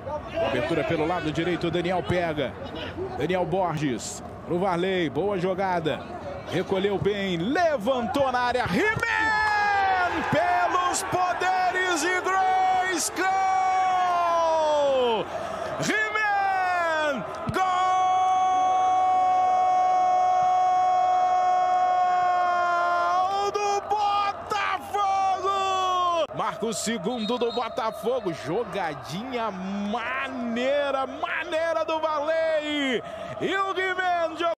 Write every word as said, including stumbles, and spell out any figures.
Abertura pelo lado direito, o Daniel pega. Daniel Borges pro Varley, boa jogada. Recolheu bem, levantou na área. He-Man pelos poderes de Grayskull! He-Man! Gol do Botafogo! Marca o segundo do Botafogo. Jogadinha maneira, maneira do Varley. E o He-Man